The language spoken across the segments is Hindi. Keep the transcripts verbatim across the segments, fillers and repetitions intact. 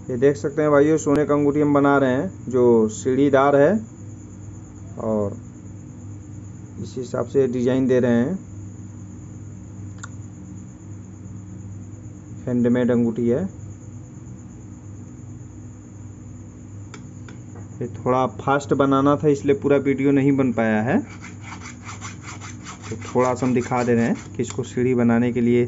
ये देख सकते हैं भाइयों, सोने का अंगूठी हम बना रहे हैं जो सीढ़ीदार है और इस हिसाब से डिजाइन दे रहे हैं। हैंडमेड अंगूठी है। ये थोड़ा फास्ट बनाना था इसलिए पूरा वीडियो नहीं बन पाया है, तो थोड़ा सा हम दिखा दे रहे हैं कि इसको सीढ़ी बनाने के लिए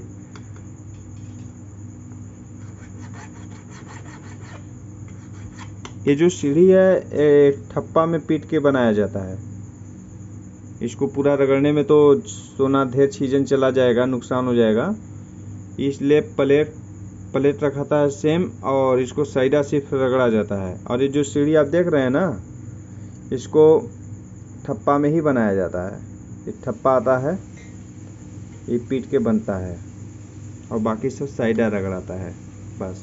ये जो सीढ़ी है ये ठप्पा में पीट के बनाया जाता है। इसको पूरा रगड़ने में तो सोना ढेर चीजन चला जाएगा, नुकसान हो जाएगा, इसलिए प्लेट प्लेट रखा था सेम और इसको साइडा सिर्फ रगड़ा जाता है। और ये जो सीढ़ी आप देख रहे हैं ना, इसको ठप्पा में ही बनाया जाता है। ये ठप्पा आता है, ये पीट के बनता है और बाकी सब साइडा रगड़ाता है बस।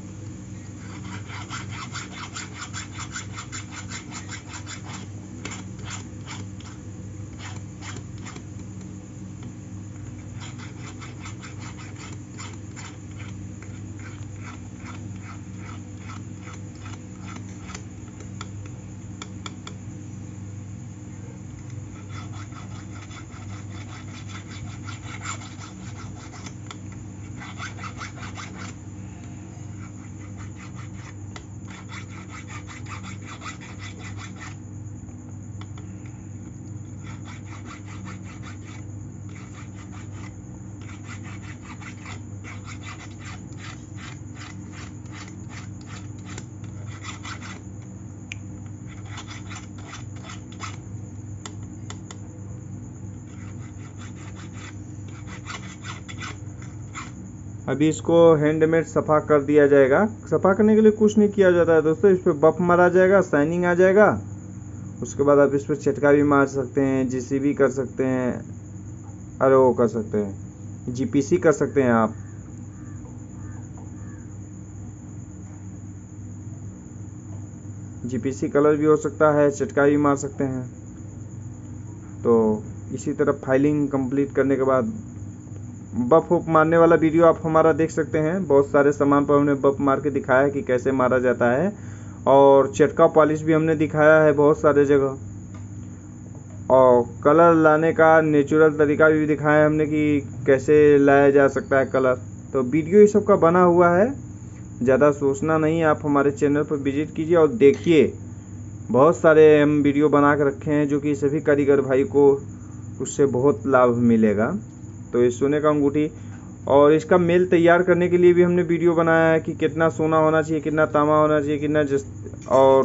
अभी इसको हैंडमेड सफ़ा कर दिया जाएगा। सफ़ा करने के लिए कुछ नहीं किया जाता है दोस्तों, इस पर बफ मारा जाएगा, शाइनिंग आ जाएगा। उसके बाद आप इस पर चटका भी मार सकते हैं, जीसीबी कर सकते हैं, अरे वो कर सकते हैं, जीपीसी कर सकते हैं आप। जीपीसी कलर भी हो सकता है, चटका भी मार सकते हैं। तो इसी तरह फाइलिंग कंप्लीट करने के बाद बफ उप मारने वाला वीडियो आप हमारा देख सकते हैं। बहुत सारे सामान पर हमने बफ मार के दिखाया है कि कैसे मारा जाता है, और चटका पॉलिश भी हमने दिखाया है बहुत सारे जगह, और कलर लाने का नेचुरल तरीका भी दिखाया है हमने कि कैसे लाया जा सकता है कलर। तो वीडियो ये सब का बना हुआ है, ज़्यादा सोचना नहीं, आप हमारे चैनल पर विजिट कीजिए और देखिए। बहुत सारे हम वीडियो बना के रखे हैं जो कि सभी कारीगर भाई को उससे बहुत लाभ मिलेगा। तो ये सोने का अंगूठी और इसका मेल तैयार करने के लिए भी हमने वीडियो बनाया है कि कितना सोना होना चाहिए, कितना तांबा होना चाहिए, कितना जस और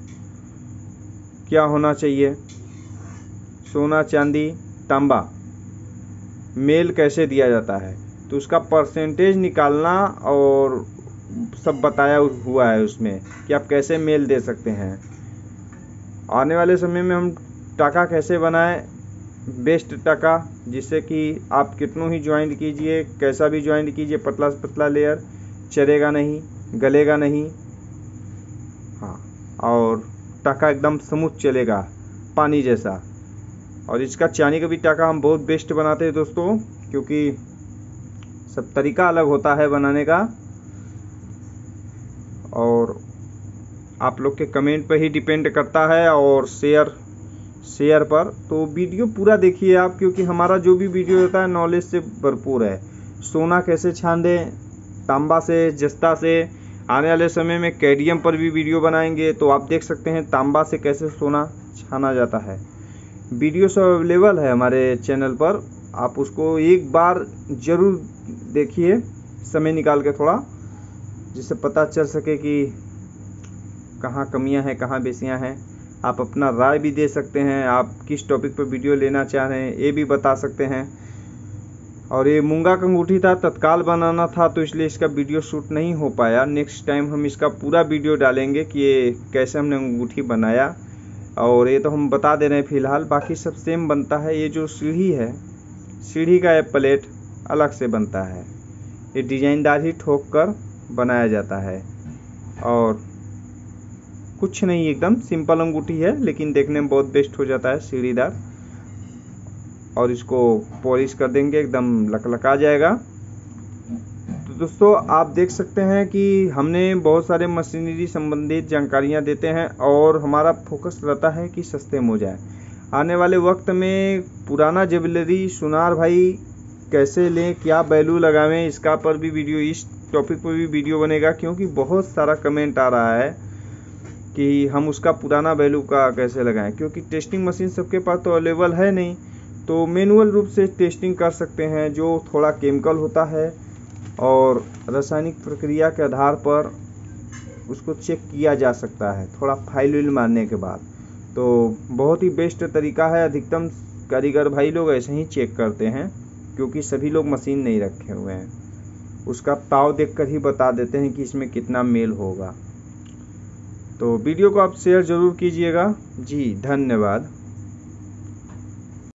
क्या होना चाहिए, सोना चांदी तांबा मेल कैसे दिया जाता है, तो उसका परसेंटेज निकालना और सब बताया हुआ है उसमें कि आप कैसे मेल दे सकते हैं। आने वाले समय में हम टाका कैसे बनाएं, बेस्ट टाका, जिससे कि आप कितनों ही ज्वाइंट कीजिए, कैसा भी ज्वाइंट कीजिए, पतला से पतला लेयर चलेगा नहीं, गलेगा नहीं, हाँ, और टाका एकदम स्मूथ चलेगा पानी जैसा। और इसका चांदी का भी टाका हम बहुत बेस्ट बनाते हैं दोस्तों, क्योंकि सब तरीका अलग होता है बनाने का, और आप लोग के कमेंट पर ही डिपेंड करता है और शेयर शेयर पर। तो वीडियो पूरा देखिए आप, क्योंकि हमारा जो भी वीडियो होता है नॉलेज से भरपूर है। सोना कैसे छान दें, तांबा से, जस्ता से, आने वाले समय में कैडियम पर भी वीडियो बनाएंगे, तो आप देख सकते हैं तांबा से कैसे सोना छाना जाता है। वीडियो सब अवेलेबल है हमारे चैनल पर, आप उसको एक बार ज़रूर देखिए समय निकाल के थोड़ा, जिससे पता चल सके कि कहाँ कमियां हैं, कहाँ बेसियां हैं। आप अपना राय भी दे सकते हैं, आप किस टॉपिक पर वीडियो लेना चाह रहे हैं ये भी बता सकते हैं। और ये मूंगा का अंगूठी था, तत्काल बनाना था, तो इसलिए इसका वीडियो शूट नहीं हो पाया। नेक्स्ट टाइम हम इसका पूरा वीडियो डालेंगे कि ये कैसे हमने अंगूठी बनाया, और ये तो हम बता दे रहे हैं फ़िलहाल, बाकी सब सेम बनता है। ये जो सीढ़ी है, सीढ़ी का ये प्लेट अलग से बनता है, ये डिजाइनदार ही ठोक कर बनाया जाता है, और कुछ नहीं, एकदम सिंपल अंगूठी है, लेकिन देखने में बहुत बेस्ट हो जाता है, सीढ़ीदार। और इसको पॉलिश कर देंगे, एकदम लकलका जाएगा। तो तो दोस्तों आप देख सकते हैं कि हमने बहुत सारे मशीनरी संबंधित जानकारियां देते हैं और हमारा फोकस रहता है कि सस्ते में हो जाए। आने वाले वक्त में पुराना ज्वेलरी सुनार भाई कैसे लें, क्या वैल्यू लगावें, इसका पर भी वीडियो, इस टॉपिक पर भी वीडियो बनेगा, क्योंकि बहुत सारा कमेंट आ रहा है कि हम उसका पुराना वैल्यू का कैसे लगाएं, क्योंकि टेस्टिंग मशीन सबके पास तो अवेलेबल है नहीं। तो मैनुअल रूप से टेस्टिंग कर सकते हैं, जो थोड़ा केमिकल होता है और रासायनिक प्रक्रिया के आधार पर उसको चेक किया जा सकता है थोड़ा फाइल विल मारने के बाद। तो बहुत ही बेस्ट तरीका है। अधिकतम कारीगर भाई लोग ऐसे ही चेक करते हैं, क्योंकि सभी लोग मशीन नहीं रखे हुए हैं, उसका ताव देखकर ही बता देते हैं कि इसमें कितना मेल होगा। तो वीडियो को आप शेयर ज़रूर कीजिएगा जी। धन्यवाद।